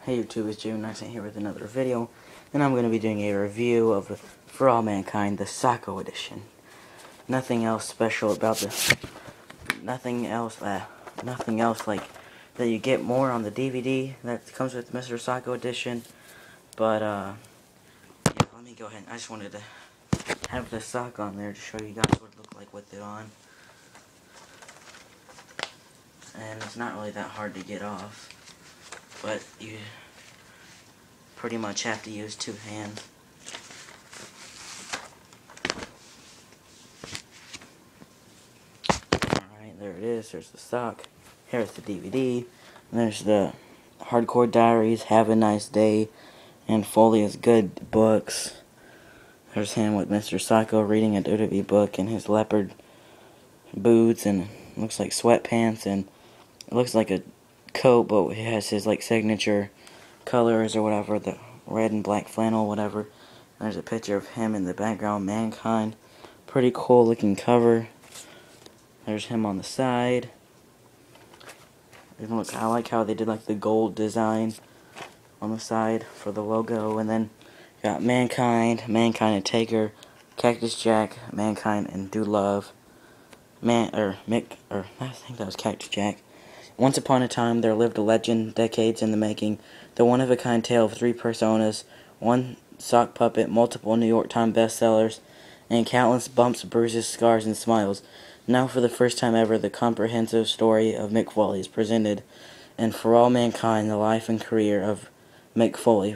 Hey YouTube, it's June Nice here with another video, and I'm going to be doing a review of For All Mankind, the Sacco Edition. Nothing else special about this. Nothing else like that you get more on the DVD that comes with Mr. Sacco Edition. But yeah, let me go ahead. I just wanted to have the sock on there to show you guys what it looked like with it on. And it's not really that hard to get off, but you pretty much have to use two hands. Alright, there it is. There's the sock. Here's the DVD. And there's the Hardcore Diaries, Have a Nice Day, and Foley is Good books. There's him with Mr. Sacco reading a WWE book in his leopard boots and looks like sweatpants, and it looks like a coat, but it has his like signature colors or whatever, the red and black flannel, whatever. There's a picture of him in the background, Mankind. Pretty cool looking cover. There's him on the side. Look, I like how they did like the gold design on the side for the logo, and then got Mankind and Taker, Cactus Jack, Mankind, and Dude Love. I think that was Cactus Jack. Once upon a time, there lived a legend, decades in the making, the one-of-a-kind tale of three personas, one sock puppet, multiple New York Times bestsellers, and countless bumps, bruises, scars, and smiles. Now, for the first time ever, the comprehensive story of Mick Foley is presented, and For All Mankind, the life and career of Mick Foley.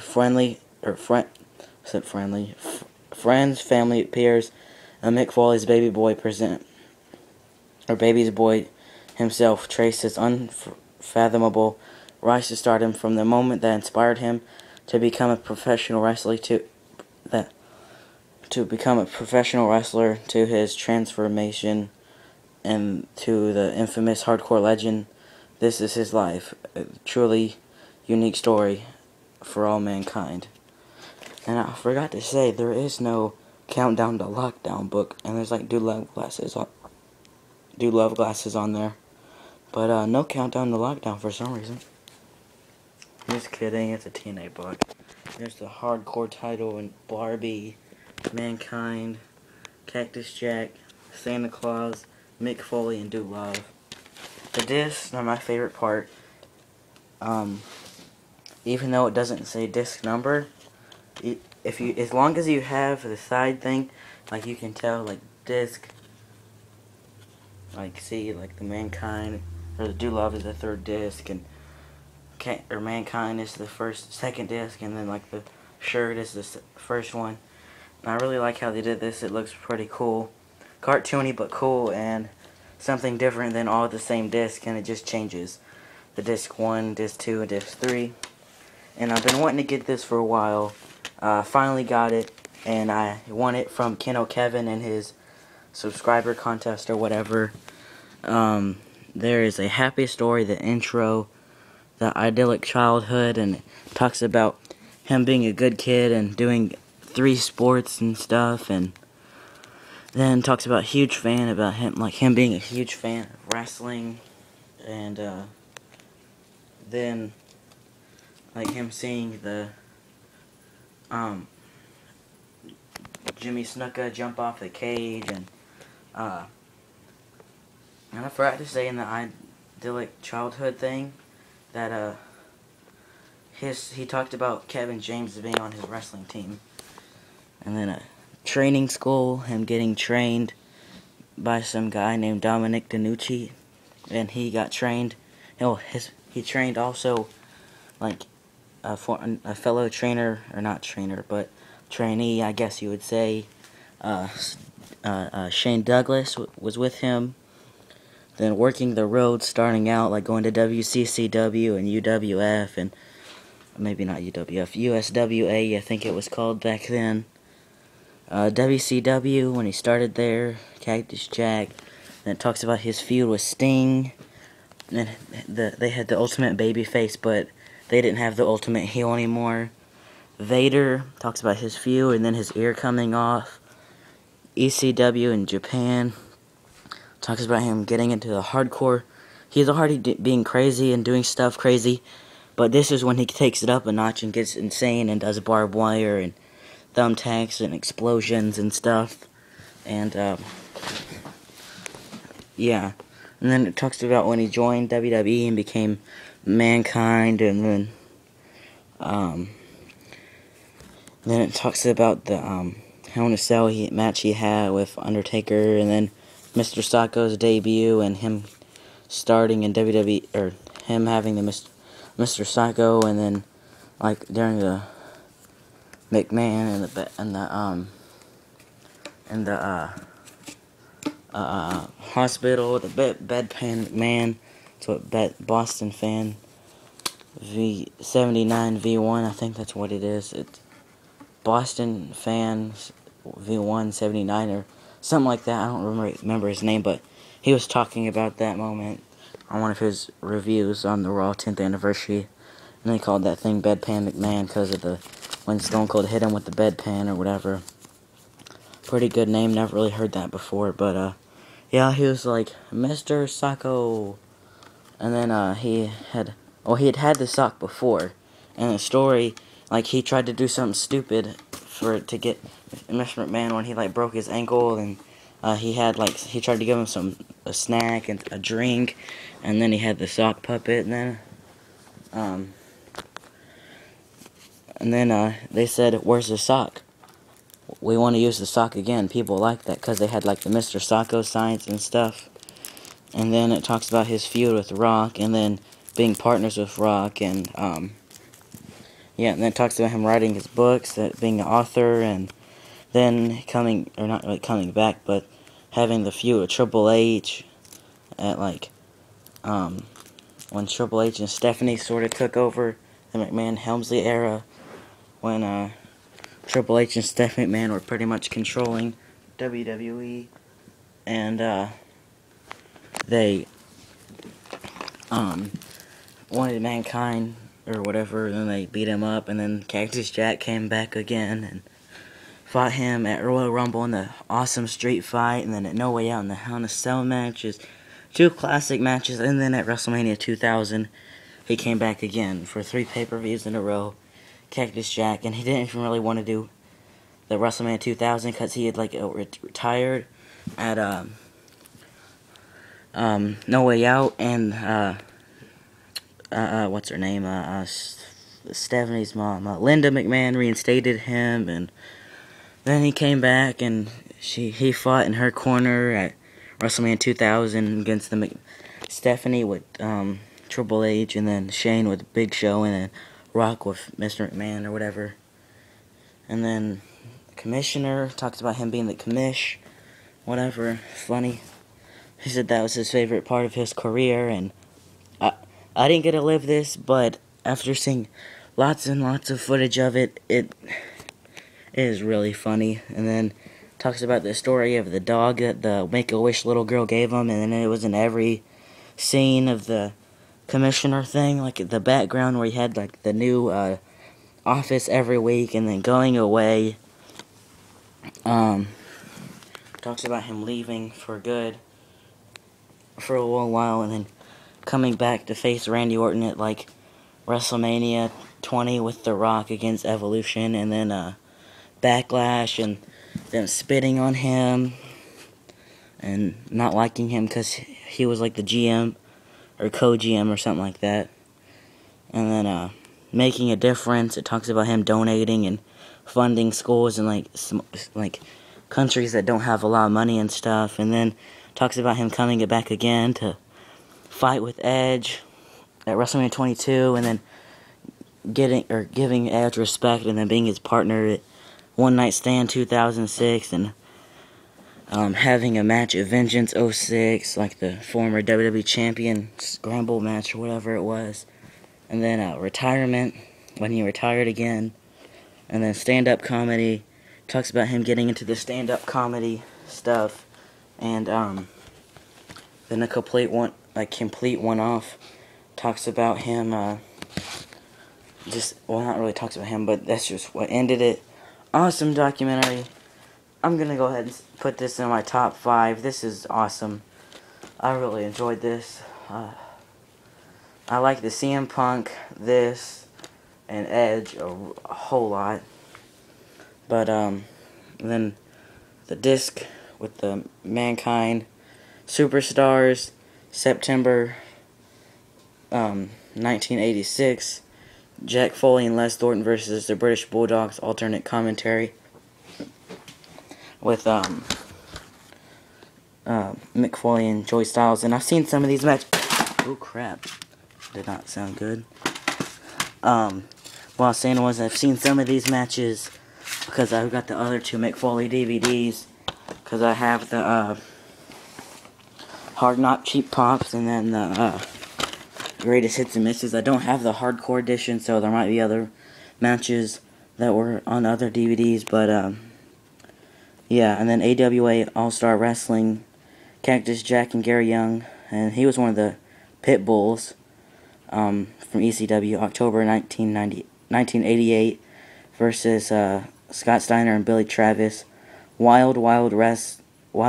Friends, family, peers, and Mick Foley's baby's boy himself traced his unfathomable rise to stardom from the moment that inspired him to become a professional wrestler to his transformation and to the infamous hardcore legend. This is his life, a truly unique story for all mankind. And I forgot to say, there is no Countdown to Lockdown book, and there's like Dude Love glasses on there. But no Countdown to Lockdown for some reason. Just kidding, it's a TNA book. There's the hardcore title and Barbie, Mankind, Cactus Jack, Santa Claus, Mick Foley, and Dude Love. The discs are my favorite part. Even though it doesn't say disc number, as long as you have the side thing, like you can tell, like disc, like see, like the Mankind or the Dude Love is the third disc, and Mankind is the second disc, and then like the shirt is the first one. And I really like how they did this. It looks pretty cool, cartoony but cool, and something different than all the same disc, and it just changes. The disc 1, disc 2, and disc 3. And I've been wanting to get this for a while. Finally got it, and I won it from Ken O'Kevin in his subscriber contest or whatever. There is a happy story, the intro, the idyllic childhood, and it talks about him being a good kid and doing 3 sports and stuff, and then talks about him being a huge fan of wrestling, and then like him seeing the Jimmy Snuka jump off the cage, and I forgot to say in the idyllic childhood thing that he talked about Kevin James being on his wrestling team, and then a training school, him getting trained by some guy named Dominic DeNucci, and he got trained. He trained also like for a fellow trainer, or not trainer, but trainee, I guess you would say. Shane Douglas was with him. Then working the road, starting out like going to WCCW and UWF, and maybe not UWF, USWA, I think it was called back then. WCW when he started there, Cactus Jack. Then it talks about his feud with Sting. And they had the Ultimate Babyface, but they didn't have the Ultimate Heel anymore. Vader talks about his feud and then his ear coming off. ECW in Japan talks about him getting into the hardcore. He's already being crazy and doing stuff crazy, But this is when he takes it up a notch and gets insane and does barbed wire and thumbtacks and explosions and stuff. And, yeah. And then it talks about when he joined WWE and became Mankind, and then it talks about the, Hell in a Cell match he had with Undertaker, and then Mr. Sacco's debut and him starting in WWE, or him having the Mr. Sacco, and then like during the McMahon and the hospital, the bedpan McMahon, so Boston fan V79 V1, I think that's what it is. It's Boston fans V1 79 or something like that. I don't remember his name, but he was talking about that moment on one of his reviews on the Raw 10th anniversary, and they called that thing Bedpan McMahon because of when Stone Cold hit him with the bedpan or whatever. Pretty good name, never really heard that before, but yeah, he was like Mr. Sacco, and then he had the sock before, and the story, like he tried to do something stupid to get Mr. McMahon when he like broke his ankle, and he tried to give him a snack and a drink, and then he had the sock puppet, and then they said, "Where's the sock? We want to use the sock again." People like that because they had like the Mr. Sacco signs and stuff. And then it talks about his feud with Rock, and then being partners with Rock, and yeah, and then it talks about him writing his books, being an author, and then not really coming back, but having the feud with Triple H at like when Triple H and Stephanie sort of took over the McMahon-Helmsley era, when Triple H and Stephanie McMahon were pretty much controlling WWE, and they wanted Mankind or whatever, and then they beat him up, and then Cactus Jack came back again and fought him at Royal Rumble in the awesome street fight, and then at No Way Out in the Hell in a Cell matches, 2 classic matches, and then at WrestleMania 2000 he came back again for 3 pay-per-views in a row, Cactus Jack, and he didn't even really want to do the WrestleMania 2000 because he had like retired at No Way Out, and what's her name, Stephanie's mom, Linda McMahon, reinstated him, and then he came back, and he fought in her corner at WrestleMania 2000 against Stephanie with Triple H, and then Shane with Big Show, and then Rock with Mr. McMahon or whatever. And then Commissioner talks about him being the commish, whatever, funny. He said that was his favorite part of his career, and I didn't get to live this, but after seeing lots and lots of footage of it, it is really funny. And then talks about the story of the dog that the Make-A-Wish little girl gave him, and then it was in every scene of the Commissioner thing, like the background where he had like the new office every week, and then going away. Talks about him leaving for good for a little while, and then coming back to face Randy Orton at like WrestleMania 20 with The Rock against Evolution, and then Backlash, and them spitting on him and not liking him because he was like the GM or co-GM or something like that, and then making a difference. It talks about him donating and funding schools in like countries that don't have a lot of money and stuff, and then talks about him coming back again to fight with Edge at WrestleMania 22, and then giving Edge respect, and then being his partner at One Night Stand 2006, and having a match at Vengeance 06, like the former WWE Champion Scramble match or whatever it was, and then retirement, when he retired again, and then stand-up comedy. Talks about him getting into the stand-up comedy stuff, and then a complete one-off talks about him, not really talks about him, but that's just what ended it. Awesome documentary. I'm gonna go ahead and put this in my top 5. This is awesome. I really enjoyed this. I like the CM Punk, this, and Edge a whole lot. But then the disc with the Mankind Superstars, September 1986. Jack Foley and Les Thornton versus the British Bulldogs, alternate commentary with Mick Foley and Joey Styles. And I've seen some of these matches. Oh crap, did not sound good. What I was saying was I've seen some of these matches because I've got the other two Mick Foley DVDs, because I have the Hard Knock Cheap Pops and then the Greatest Hits and Misses. I don't have the Hardcore edition, so there might be other matches that were on other DVDs, but yeah. And then AWA All-Star Wrestling, Cactus Jack and Gary Young, and he was one of the Pit Bulls from ECW, October 1988 versus Scott Steiner and Billy Travis. Wild West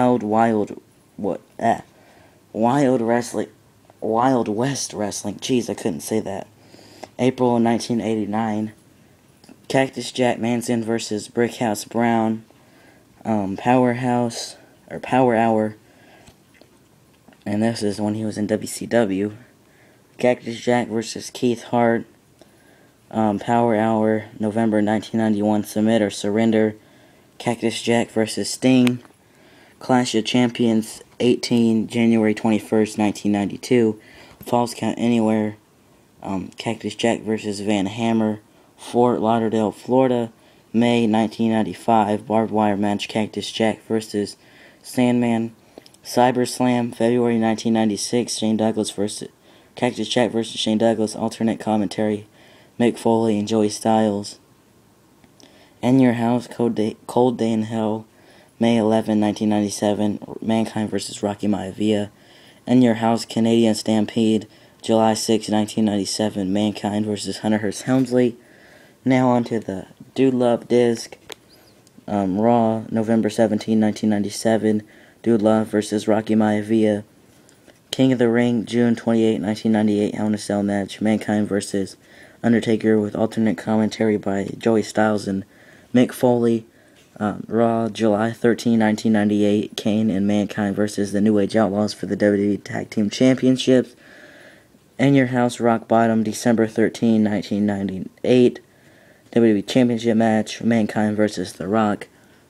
Wrestling. Jeez, I couldn't say that. April 1989. Cactus Jack Manson versus Brickhouse Brown. Power Hour. And this is when he was in WCW. Cactus Jack versus Keith Hart. Power Hour, November 1991. Submit or Surrender. Cactus Jack versus Sting. Clash of Champions 18, January 21st, 1992. Falls Count Anywhere. Cactus Jack versus Van Hammer. Fort Lauderdale, Florida, May 1995. Barbed wire match, Cactus Jack versus Sandman. Cyber Slam, February 1996. Shane Douglas versus Cactus Jack versus Shane Douglas. Alternate commentary, Mick Foley and Joey Styles. In Your House, Cold Day in Hell, May 11, 1997. Mankind versus Rocky Maivia. In Your House, Canadian Stampede, July 6, 1997. Mankind versus Hunter Hearst Helmsley. Now on to the Dude Love disc. Raw, November 17, 1997. Dude Love versus Rocky Maivia. King of the Ring, June 28, 1998. Hell in a Cell match. Mankind versus Undertaker with alternate commentary by Joey Styles and Mick Foley. Raw, July 13, 1998. Kane and Mankind versus the New Age Outlaws for the WWE Tag Team Championships. In Your House, Rock Bottom, December 13, 1998. WWE Championship match, Mankind versus The Rock.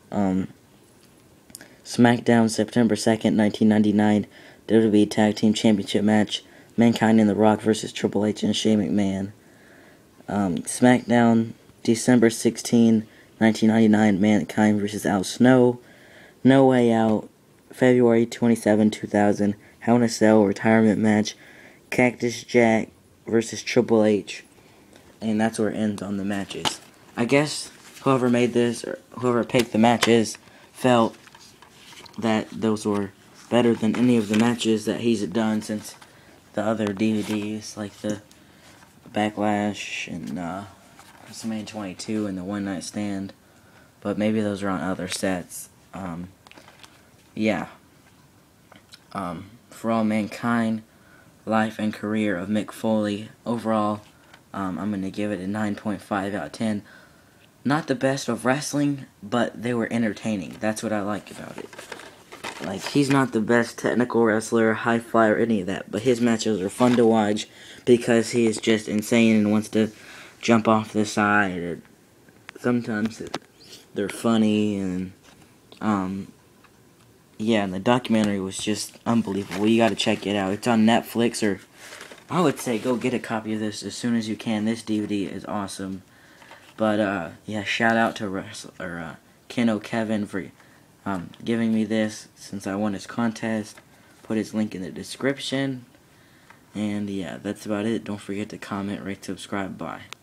SmackDown, September 2nd, 1999. WWE Tag Team Championship match, Mankind and The Rock versus Triple H and Shane McMahon. SmackDown, December 16, 1999, Mankind versus Al Snow. No Way Out, February 27, 2000, Hell in a Cell retirement match, Cactus Jack versus Triple H. And that's where it ends on the matches. I guess whoever made this, or whoever picked the matches, felt that those were better than any of the matches that he's done since the other DVDs, like the Backlash and WrestleMania 22 and the One Night Stand. But maybe those are on other sets. Yeah. For All Mankind, Life and Career of Mick Foley. Overall, I'm going to give it a 9.5 out of 10. Not the best of wrestling, but they were entertaining. That's what I like about it. Like, he's not the best technical wrestler, high flyer, any of that, but his matches are fun to watch because he is just insane and wants to jump off the side. And sometimes they're funny, and yeah, and the documentary was just unbelievable. You gotta check it out. It's on Netflix, or I would say go get a copy of this as soon as you can. This DVD is awesome. But yeah, shout out to Ken O'Kevin for giving me this since I won his contest. Put his link in the description. And yeah, that's about it. Don't forget to comment, rate, subscribe. Bye.